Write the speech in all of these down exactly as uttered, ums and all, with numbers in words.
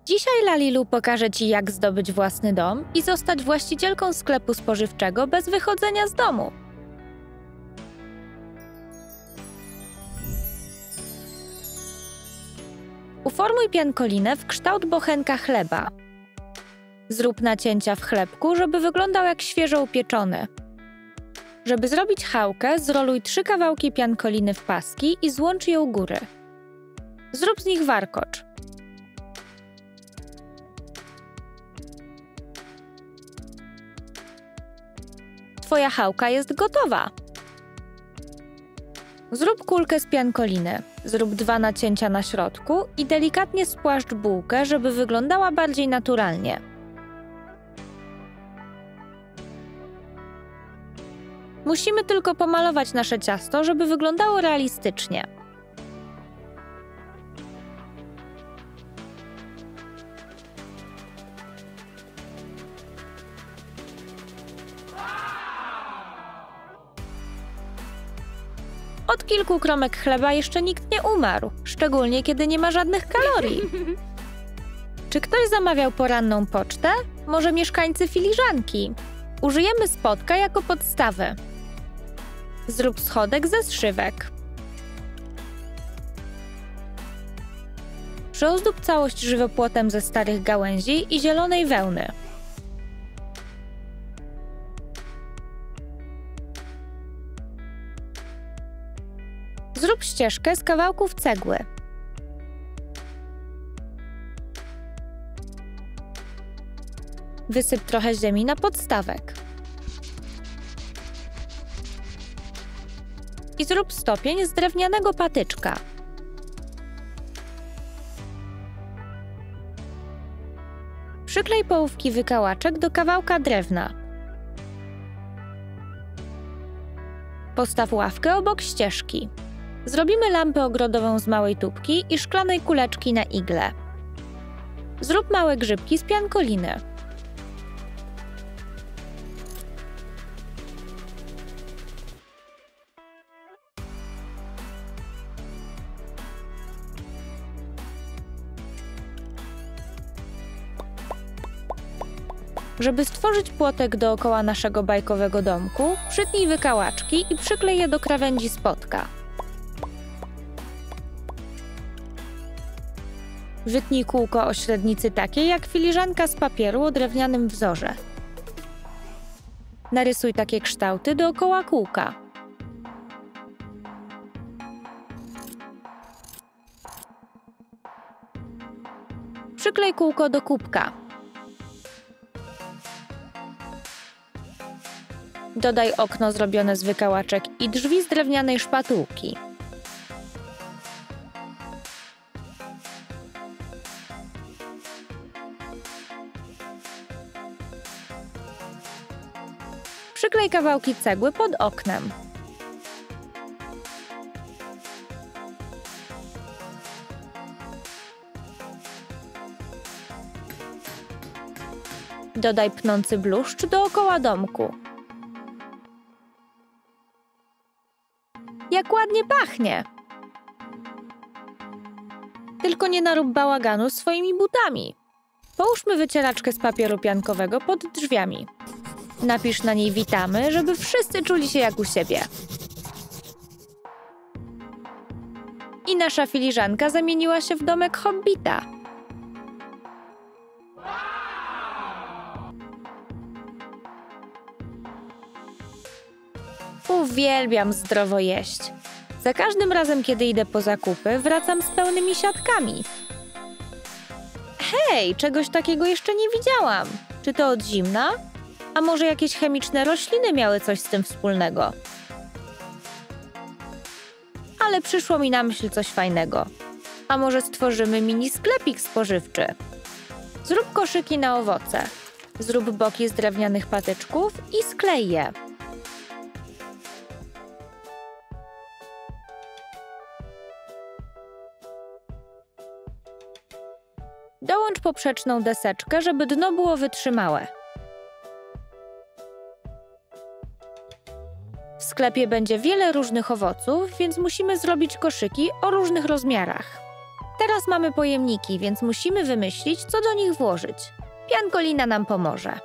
Dzisiaj Lalilu pokaże Ci, jak zdobyć własny dom i zostać właścicielką sklepu spożywczego bez wychodzenia z domu. Uformuj piankolinę w kształt bochenka chleba. Zrób nacięcia w chlebku, żeby wyglądał jak świeżo upieczony. Żeby zrobić chałkę, zroluj trzy kawałki piankoliny w paski i złącz je u góry. Zrób z nich warkocz. Twoja chałka jest gotowa! Zrób kulkę z piankoliny. Zrób dwa nacięcia na środku i delikatnie spłaszcz bułkę, żeby wyglądała bardziej naturalnie. Musimy tylko pomalować nasze ciasto, żeby wyglądało realistycznie. Od kilku kromek chleba jeszcze nikt nie umarł, szczególnie kiedy nie ma żadnych kalorii. Czy ktoś zamawiał poranną pocztę? Może mieszkańcy filiżanki? Użyjemy spotka jako podstawy. Zrób schodek ze zszywek. Przyozdób całość żywopłotem ze starych gałęzi i zielonej wełny. Zrób ścieżkę z kawałków cegły. Wysyp trochę ziemi na podstawek. I zrób stopień z drewnianego patyczka. Przyklej połówki wykałaczek do kawałka drewna. Postaw ławkę obok ścieżki. Zrobimy lampę ogrodową z małej tubki i szklanej kuleczki na igle. Zrób małe grzybki z piankoliny. Żeby stworzyć płotek dookoła naszego bajkowego domku, przytnij wykałaczki i przyklej je do krawędzi spotka. Wytnij kółko o średnicy takiej jak filiżanka z papieru o drewnianym wzorze. Narysuj takie kształty dookoła kółka. Przyklej kółko do kubka. Dodaj okno zrobione z wykałaczek i drzwi z drewnianej szpatułki. Przyklej kawałki cegły pod oknem. Dodaj pnący bluszcz dookoła domku. Jak ładnie pachnie! Tylko nie narób bałaganu swoimi butami. Połóżmy wycieraczkę z papieru piankowego pod drzwiami. Napisz na niej witamy, żeby wszyscy czuli się jak u siebie. I nasza filiżanka zamieniła się w domek hobbita. Uwielbiam zdrowo jeść. Za każdym razem, kiedy idę po zakupy, wracam z pełnymi siatkami. Hej, czegoś takiego jeszcze nie widziałam. Czy to od zimna? A może jakieś chemiczne rośliny miały coś z tym wspólnego? Ale przyszło mi na myśl coś fajnego. A może stworzymy mini sklepik spożywczy? Zrób koszyki na owoce. Zrób boki z drewnianych patyczków i sklej je. Dołącz poprzeczną deseczkę, żeby dno było wytrzymałe. W sklepie będzie wiele różnych owoców, więc musimy zrobić koszyki o różnych rozmiarach. Teraz mamy pojemniki, więc musimy wymyślić, co do nich włożyć. Piankolina nam pomoże.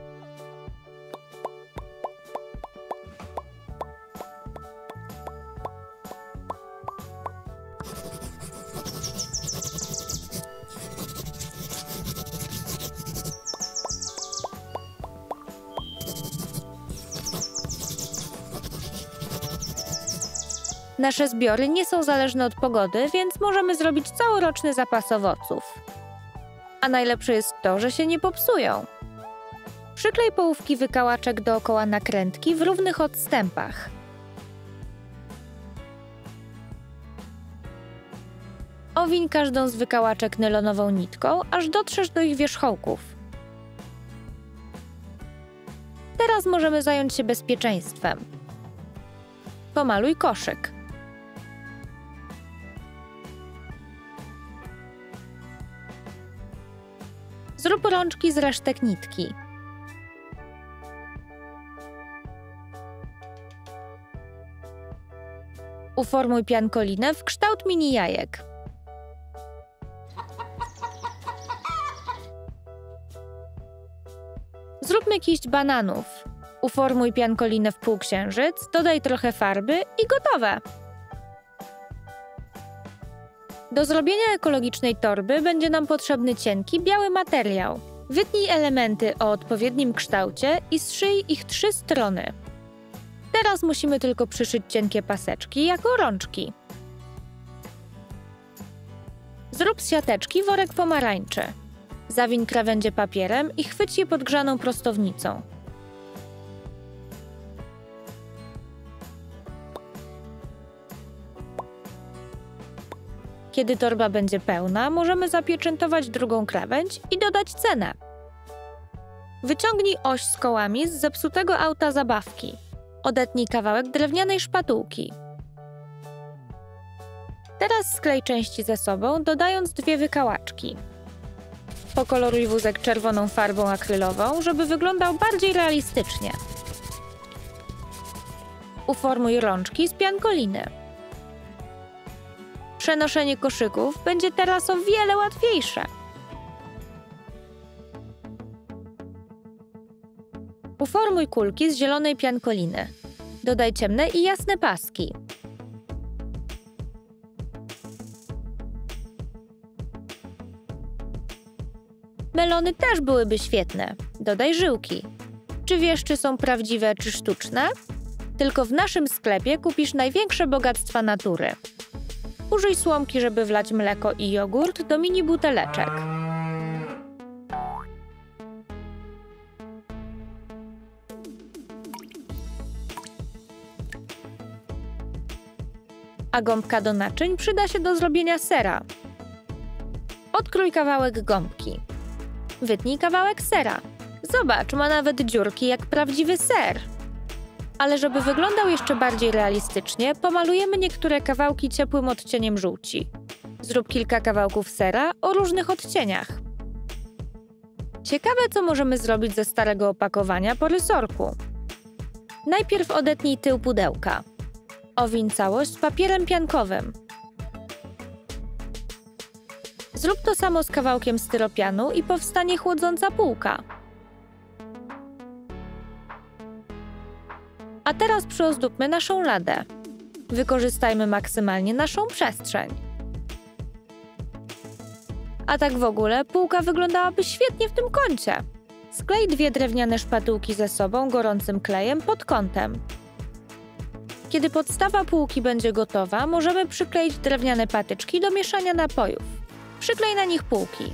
Nasze zbiory nie są zależne od pogody, więc możemy zrobić całoroczny zapas owoców. A najlepsze jest to, że się nie popsują. Przyklej połówki wykałaczek dookoła nakrętki w równych odstępach. Owiń każdą z wykałaczek nylonową nitką, aż dotrzesz do ich wierzchołków. Teraz możemy zająć się bezpieczeństwem. Pomaluj koszyk. Zrób rączki z resztek nitki. Uformuj piankolinę w kształt mini jajek. Zróbmy kiść bananów. Uformuj piankolinę w półksiężyc, dodaj trochę farby i gotowe! Do zrobienia ekologicznej torby będzie nam potrzebny cienki, biały materiał. Wytnij elementy o odpowiednim kształcie i zszyj ich trzy strony. Teraz musimy tylko przyszyć cienkie paseczki jako rączki. Zrób z siateczki worek pomarańczy. Zawiń krawędzie papierem i chwyć je podgrzaną prostownicą. Kiedy torba będzie pełna, możemy zapieczętować drugą krawędź i dodać cenę. Wyciągnij oś z kołami z zepsutego auta zabawki. Odetnij kawałek drewnianej szpatułki. Teraz sklej części ze sobą, dodając dwie wykałaczki. Pokoloruj wózek czerwoną farbą akrylową, żeby wyglądał bardziej realistycznie. Uformuj rączki z piankoliny. Przenoszenie koszyków będzie teraz o wiele łatwiejsze. Uformuj kulki z zielonej piankoliny. Dodaj ciemne i jasne paski. Melony też byłyby świetne. Dodaj żyłki. Czy wiesz, czy są prawdziwe, czy sztuczne? Tylko w naszym sklepie kupisz największe bogactwa natury. Użyj słomki, żeby wlać mleko i jogurt do mini buteleczek. A gąbka do naczyń przyda się do zrobienia sera. Odkrój kawałek gąbki. Wytnij kawałek sera. Zobacz, ma nawet dziurki jak prawdziwy ser. Ale żeby wyglądał jeszcze bardziej realistycznie, pomalujemy niektóre kawałki ciepłym odcieniem żółci. Zrób kilka kawałków sera o różnych odcieniach. Ciekawe, co możemy zrobić ze starego opakowania po rysorku. Najpierw odetnij tył pudełka. Owiń całość papierem piankowym. Zrób to samo z kawałkiem styropianu i powstanie chłodząca półka. A teraz przyozdóbmy naszą ladę. Wykorzystajmy maksymalnie naszą przestrzeń. A tak w ogóle półka wyglądałaby świetnie w tym kącie. Sklej dwie drewniane szpatułki ze sobą gorącym klejem pod kątem. Kiedy podstawa półki będzie gotowa, możemy przykleić drewniane patyczki do mieszania napojów. Przyklej na nich półki.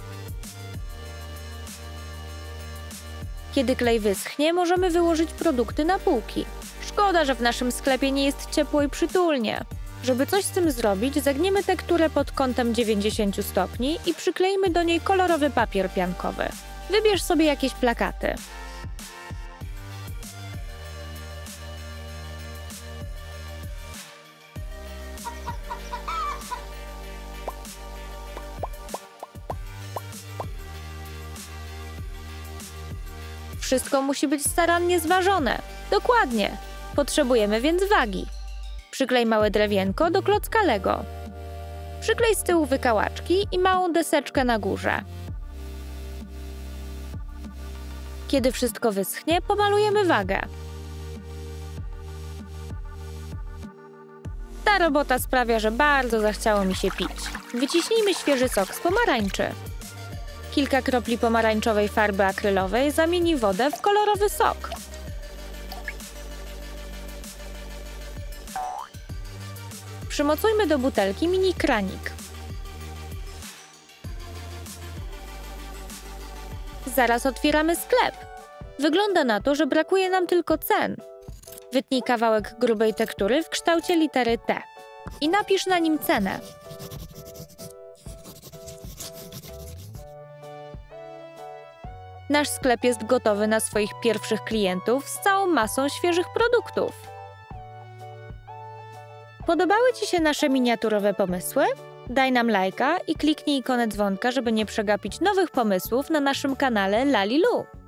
Kiedy klej wyschnie, możemy wyłożyć produkty na półki. Szkoda, że w naszym sklepie nie jest ciepło i przytulnie. Żeby coś z tym zrobić, zagniemy tekturę pod kątem dziewięćdziesiąt stopni i przyklejmy do niej kolorowy papier piankowy. Wybierz sobie jakieś plakaty. Wszystko musi być starannie zważone. Dokładnie. Potrzebujemy więc wagi. Przyklej małe drewienko do klocka Lego. Przyklej z tyłu wykałaczki i małą deseczkę na górze. Kiedy wszystko wyschnie, pomalujemy wagę. Ta robota sprawia, że bardzo zachciało mi się pić. Wyciśnijmy świeży sok z pomarańczy. Kilka kropli pomarańczowej farby akrylowej zamieni wodę w kolorowy sok. Przymocujmy do butelki mini kranik. Zaraz otwieramy sklep. Wygląda na to, że brakuje nam tylko cen. Wytnij kawałek grubej tektury w kształcie litery T i napisz na nim cenę. Nasz sklep jest gotowy na swoich pierwszych klientów z całą masą świeżych produktów. Podobały Ci się nasze miniaturowe pomysły? Daj nam lajka i kliknij ikonę dzwonka, żeby nie przegapić nowych pomysłów na naszym kanale Lalilu.